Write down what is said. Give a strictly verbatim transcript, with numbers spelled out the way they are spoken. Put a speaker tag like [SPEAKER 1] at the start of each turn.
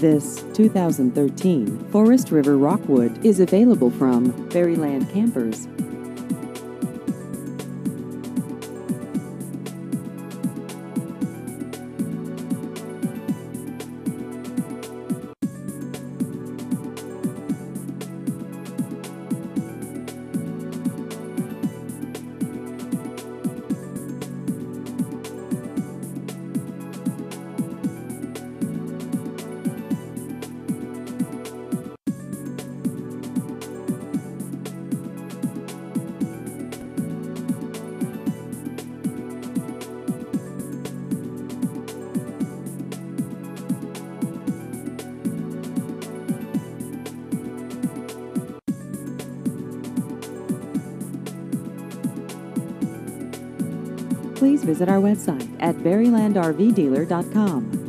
[SPEAKER 1] This two thousand thirteen Forest River Rockwood is available from Berryland Campers. Please visit our website at berryland r v dealer dot com.